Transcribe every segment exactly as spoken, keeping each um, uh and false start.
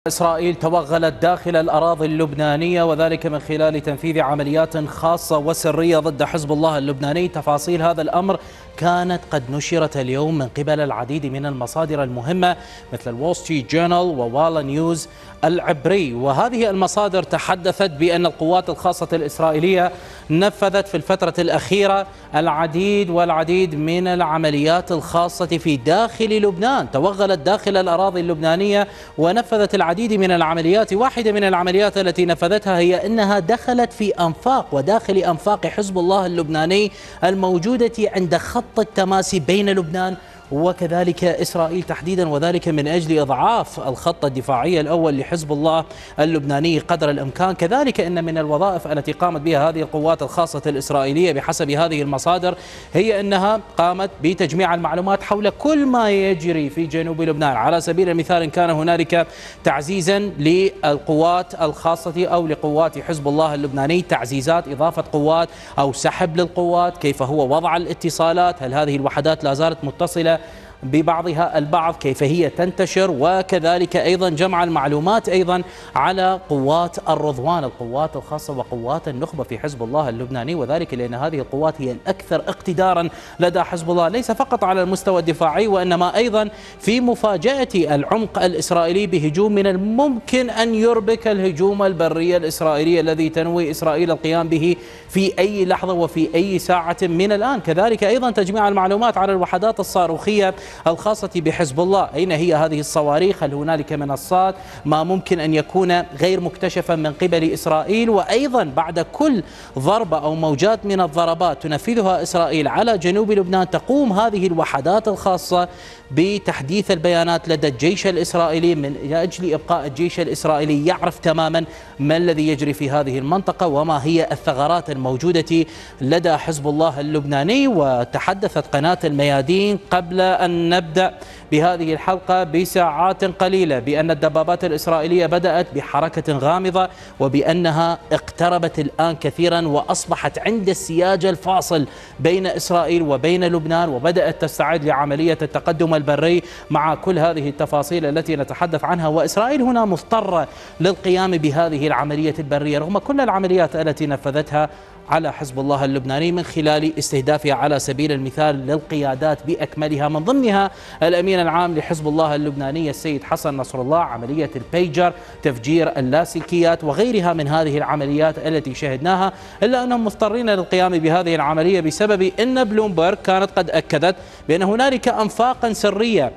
إسرائيل توغلت داخل الأراضي اللبنانية وذلك من خلال تنفيذ عمليات خاصة وسرية ضد حزب الله اللبناني. تفاصيل هذا الأمر كانت قد نشرت اليوم من قبل العديد من المصادر المهمة مثل الول ستريت جورنال ووالا نيوز العبري، وهذه المصادر تحدثت بأن القوات الخاصة الإسرائيلية نفذت في الفترة الأخيرة العديد والعديد من العمليات الخاصة في داخل لبنان، توغلت داخل الأراضي اللبنانية ونفذت العديد من العمليات. واحدة من العمليات التي نفذتها هي أنها دخلت في أنفاق وداخل أنفاق حزب الله اللبناني الموجودة عند خط التماس بين لبنان وكذلك إسرائيل تحديدا، وذلك من أجل إضعاف الخط الدفاعي الأول لحزب الله اللبناني قدر الإمكان. كذلك أن من الوظائف التي قامت بها هذه القوات الخاصة الإسرائيلية بحسب هذه المصادر هي أنها قامت بتجميع المعلومات حول كل ما يجري في جنوب لبنان. على سبيل المثال إن كان هنالك تعزيزا للقوات الخاصة أو لقوات حزب الله اللبناني، تعزيزات، إضافة قوات أو سحب للقوات، كيف هو وضع الاتصالات، هل هذه الوحدات لا زالت متصلة ببعضها البعض، كيف هي تنتشر، وكذلك أيضا جمع المعلومات أيضا على قوات الرضوان، القوات الخاصة وقوات النخبة في حزب الله اللبناني، وذلك لأن هذه القوات هي الأكثر اقتدارا لدى حزب الله ليس فقط على المستوى الدفاعي وإنما أيضا في مفاجأة العمق الإسرائيلي بهجوم من الممكن أن يربك الهجوم البري الإسرائيلي الذي تنوي إسرائيل القيام به في أي لحظة وفي أي ساعة من الآن. كذلك أيضا تجميع المعلومات على الوحدات الصاروخية الخاصة بحزب الله، أين هي هذه الصواريخ، هل هنالك منصات، ما ممكن أن يكون غير مكتشفا من قبل إسرائيل. وأيضا بعد كل ضربة أو موجات من الضربات تنفذها إسرائيل على جنوب لبنان تقوم هذه الوحدات الخاصة بتحديث البيانات لدى الجيش الإسرائيلي من أجل إبقاء الجيش الإسرائيلي يعرف تماما ما الذي يجري في هذه المنطقة وما هي الثغرات الموجودة لدى حزب الله اللبناني. وتحدثت قناة الميادين قبل أن نبدأ بهذه الحلقة بساعات قليلة بأن الدبابات الإسرائيلية بدأت بحركة غامضة وبأنها اقتربت الآن كثيرا وأصبحت عند السياج الفاصل بين إسرائيل وبين لبنان وبدأت تستعد لعملية التقدم البري. مع كل هذه التفاصيل التي نتحدث عنها وإسرائيل هنا مضطرة للقيام بهذه العملية البرية رغم كل العمليات التي نفذتها على حزب الله اللبناني من خلال استهدافها على سبيل المثال للقيادات بأكملها، من ضمنها الأمين العام لحزب الله اللبناني السيد حسن نصر الله، عملية البيجر، تفجير اللاسلكيات وغيرها من هذه العمليات التي شهدناها، إلا أنهم مضطرين للقيام بهذه العملية بسبب أن بلومبرغ كانت قد أكدت بأن هنالك أنفاقا سرية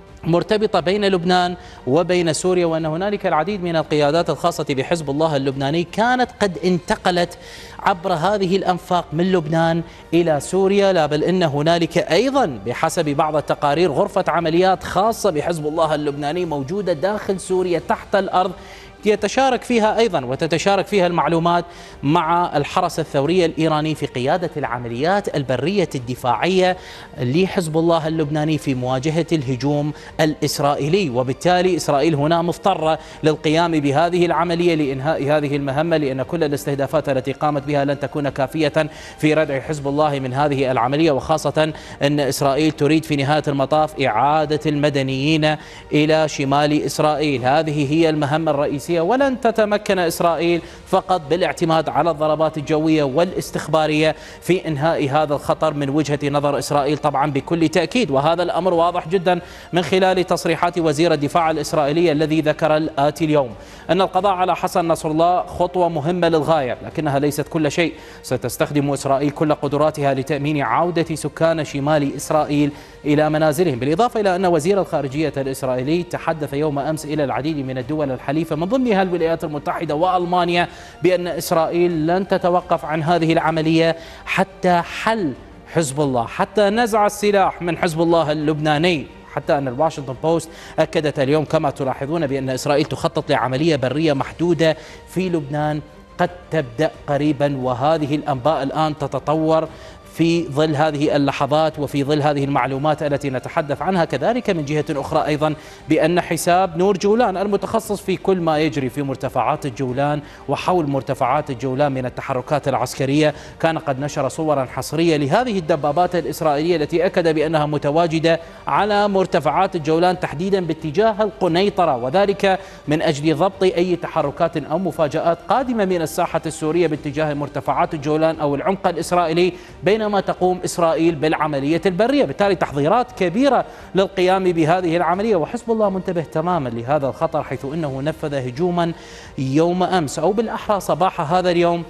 مرتبطة بين لبنان وبين سوريا، وأن هنالك العديد من القيادات الخاصة بحزب الله اللبناني كانت قد انتقلت عبر هذه الأنفاق من لبنان إلى سوريا. لا بل إن هنالك أيضا بحسب بعض التقارير غرفة عمليات خاصة بحزب الله اللبناني موجودة داخل سوريا تحت الأرض يتشارك فيها أيضا وتتشارك فيها المعلومات مع الحرس الثوري الإيراني في قيادة العمليات البرية الدفاعية لحزب الله اللبناني في مواجهة الهجوم الإسرائيلي. وبالتالي إسرائيل هنا مضطرة للقيام بهذه العملية لإنهاء هذه المهمة، لأن كل الاستهدافات التي قامت بها لن تكون كافية في ردع حزب الله من هذه العملية، وخاصة أن إسرائيل تريد في نهاية المطاف إعادة المدنيين إلى شمال إسرائيل. هذه هي المهمة الرئيسية، ولن تتمكن إسرائيل فقط بالاعتماد على الضربات الجوية والاستخبارية في إنهاء هذا الخطر من وجهة نظر إسرائيل طبعا بكل تأكيد. وهذا الأمر واضح جدا من خلال تصريحات وزير الدفاع الإسرائيلي الذي ذكر الآتي اليوم، أن القضاء على حسن نصر الله خطوة مهمة للغاية لكنها ليست كل شيء، ستستخدم إسرائيل كل قدراتها لتأمين عودة سكان شمال إسرائيل إلى منازلهم. بالإضافة إلى أن وزير الخارجية الإسرائيلي تحدث يوم أمس إلى العديد من الدول الحليفة من ضمنها الولايات المتحدة وألمانيا بأن إسرائيل لن تتوقف عن هذه العملية حتى حل حزب الله، حتى نزع السلاح من حزب الله اللبناني. حتى أن الواشنطن بوست أكدت اليوم كما تلاحظون بأن إسرائيل تخطط لعملية برية محدودة في لبنان قد تبدأ قريبا، وهذه الأنباء الآن تتطور في ظل هذه اللحظات وفي ظل هذه المعلومات التي نتحدث عنها. كذلك من جهة أخرى أيضا بأن حساب نور جولان المتخصص في كل ما يجري في مرتفعات الجولان وحول مرتفعات الجولان من التحركات العسكرية كان قد نشر صورا حصرية لهذه الدبابات الإسرائيلية التي أكد بأنها متواجدة على مرتفعات الجولان تحديدا باتجاه القنيطرة، وذلك من أجل ضبط أي تحركات أو مفاجآت قادمة من الساحة السورية باتجاه مرتفعات الجولان أو العمق الإسرائيلي بينما تقوم إسرائيل بالعملية البرية. بالتالي تحضيرات كبيرة للقيام بهذه العملية، وحزب الله منتبه تماما لهذا الخطر حيث أنه نفذ هجوما يوم أمس أو بالأحرى صباح هذا اليوم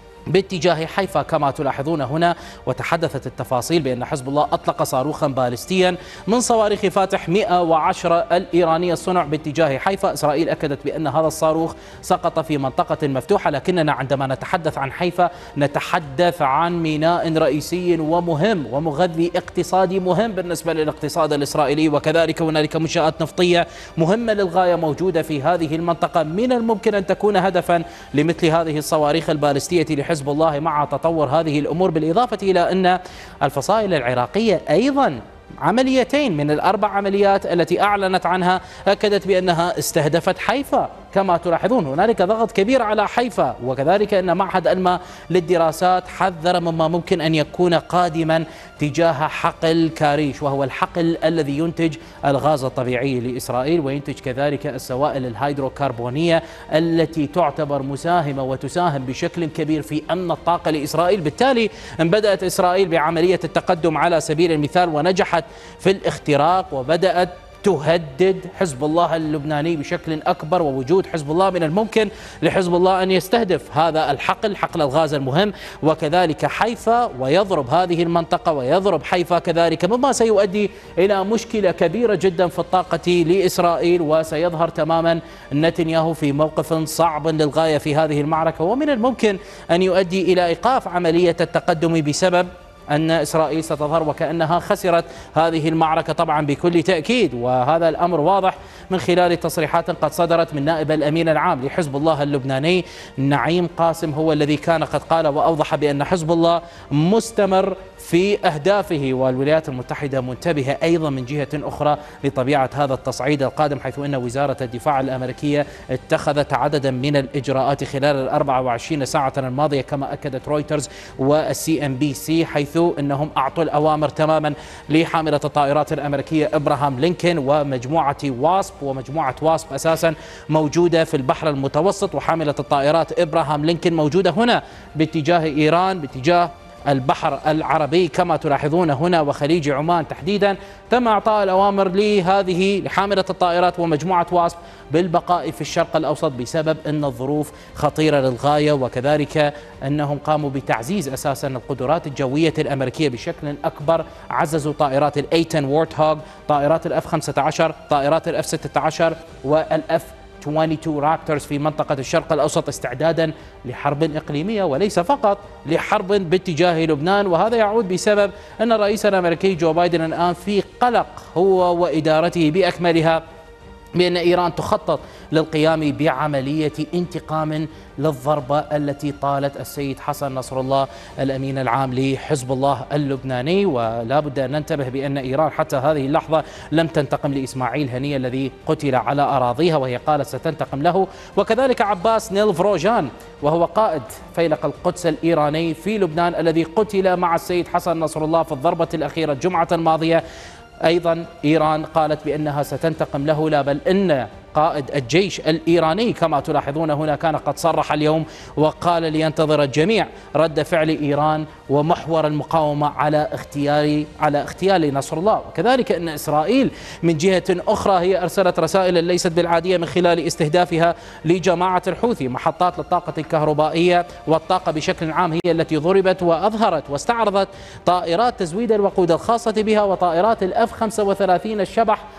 باتجاه حيفا كما تلاحظون هنا. وتحدثت التفاصيل بأن حزب الله أطلق صاروخا باليستيا من صواريخ فاتح مئة وعشرة الإيرانية الصنع باتجاه حيفا. إسرائيل أكدت بأن هذا الصاروخ سقط في منطقة مفتوحة، لكننا عندما نتحدث عن حيفا نتحدث عن ميناء رئيسي ومهم ومغذي اقتصادي مهم بالنسبة للاقتصاد الإسرائيلي، وكذلك هنالك منشآت نفطية مهمة للغاية موجودة في هذه المنطقة من الممكن أن تكون هدفا لمثل هذه الصواريخ الباليستية لحزب حزب الله مع تطور هذه الأمور. بالإضافة إلى أن الفصائل العراقية أيضا عمليتين من الأربع عمليات التي أعلنت عنها أكدت بأنها استهدفت حيفا. كما تلاحظون هنالك ضغط كبير على حيفا، وكذلك أن معهد ألما للدراسات حذر مما ممكن أن يكون قادما تجاه حقل كاريش، وهو الحقل الذي ينتج الغاز الطبيعي لإسرائيل وينتج كذلك السوائل الهيدروكربونية التي تعتبر مساهمة وتساهم بشكل كبير في أمن الطاقة لإسرائيل. بالتالي ان بدأت إسرائيل بعملية التقدم على سبيل المثال ونجحت في الاختراق وبدأت تهدد حزب الله اللبناني بشكل أكبر، ووجود حزب الله من الممكن لحزب الله أن يستهدف هذا الحقل حقل الغاز المهم وكذلك حيفا ويضرب هذه المنطقة ويضرب حيفا كذلك، مما سيؤدي إلى مشكلة كبيرة جدا في الطاقة لإسرائيل، وسيظهر تماما نتنياهو في موقف صعب للغاية في هذه المعركة، ومن الممكن أن يؤدي إلى إيقاف عملية التقدم بسبب أن إسرائيل ستظهر وكأنها خسرت هذه المعركة طبعا بكل تأكيد. وهذا الأمر واضح من خلال تصريحات قد صدرت من نائب الأمين العام لحزب الله اللبناني نعيم قاسم، هو الذي كان قد قال وأوضح بأن حزب الله مستمر في أهدافه، والولايات المتحدة منتبهة أيضا من جهة أخرى لطبيعة هذا التصعيد القادم، حيث أن وزارة الدفاع الأمريكية اتخذت عددا من الإجراءات خلال الأربع وعشرين ساعة الماضية كما أكدت رويترز والسي ام بي سي، حيث أنهم أعطوا الأوامر تماما لحاملة الطائرات الأمريكية إبراهام لينكولن ومجموعة واسب، ومجموعة واسب أساسا موجودة في البحر المتوسط، وحاملة الطائرات إبراهام لينكولن موجودة هنا باتجاه إيران باتجاه البحر العربي كما تلاحظون هنا وخليج عمان تحديدا. تم إعطاء الأوامر لهذه لحاملة الطائرات ومجموعة واسب بالبقاء في الشرق الأوسط بسبب أن الظروف خطيرة للغاية، وكذلك أنهم قاموا بتعزيز أساسا القدرات الجوية الأمريكية بشكل أكبر. عززوا طائرات الإيه عشرة وورت هوغ، طائرات الأف خمسة عشر، طائرات الأف ستة عشر والأف اثنين وعشرين رابترز في منطقة الشرق الأوسط استعدادا لحرب إقليمية وليس فقط لحرب باتجاه لبنان. وهذا يعود بسبب أن الرئيس الأمريكي جو بايدن الآن في قلق هو وإدارته بأكملها بأن إيران تخطط للقيام بعملية انتقام للضربة التي طالت السيد حسن نصر الله الأمين العام لحزب الله اللبناني. ولا بد أن ننتبه بأن إيران حتى هذه اللحظة لم تنتقم لإسماعيل هنية الذي قتل على أراضيها، وهي قالت ستنتقم له، وكذلك عباس نيلفروجان وهو قائد فيلق القدس الإيراني في لبنان الذي قتل مع السيد حسن نصر الله في الضربة الأخيرة الجمعة الماضية. أيضا إيران قالت بأنها ستنتقم له، لا بل إن قائد الجيش الإيراني كما تلاحظون هنا كان قد صرح اليوم وقال لينتظر الجميع رد فعل إيران ومحور المقاومة على اغتيال على اغتيال نصر الله. وكذلك أن إسرائيل من جهة أخرى هي أرسلت رسائل ليست بالعادية من خلال استهدافها لجماعة الحوثي. محطات للطاقة الكهربائية والطاقة بشكل عام هي التي ضربت، وأظهرت واستعرضت طائرات تزويد الوقود الخاصة بها وطائرات الأف خمسة وثلاثين الشبح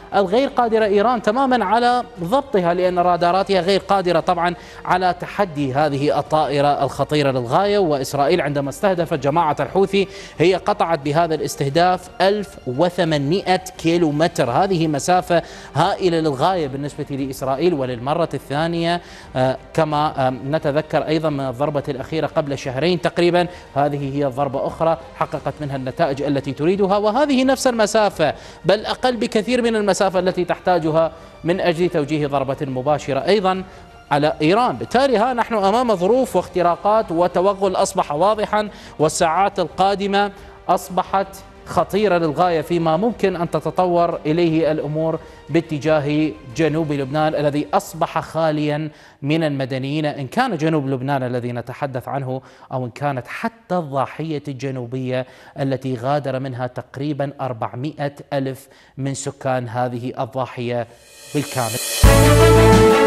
الغير قادرة إيران تماما على ضبطها، لأن راداراتها غير قادرة طبعا على تحدي هذه الطائرة الخطيرة للغاية. وإسرائيل عندما استهدفت جماعة الحوثي هي قطعت بهذا الاستهداف ألف وثمانمئة كيلو متر، هذه مسافة هائلة للغاية بالنسبة لإسرائيل. وللمرة الثانية كما نتذكر أيضا من الضربة الأخيرة قبل شهرين تقريبا، هذه هي ضربة أخرى حققت منها النتائج التي تريدها، وهذه نفس المسافة بل أقل بكثير من المسافة التي تحتاجها من أجل توجيه ضربة مباشرة أيضا على إيران. بالتالي ها نحن أمام ظروف واختراقات وتوغل أصبح واضحا، والساعات القادمة أصبحت خطيرة للغاية فيما ممكن أن تتطور إليه الأمور باتجاه جنوب لبنان الذي أصبح خاليا من المدنيين، إن كان جنوب لبنان الذي نتحدث عنه أو إن كانت حتى الضاحية الجنوبية التي غادر منها تقريبا أربعمئة ألف من سكان هذه الضاحية بالكامل.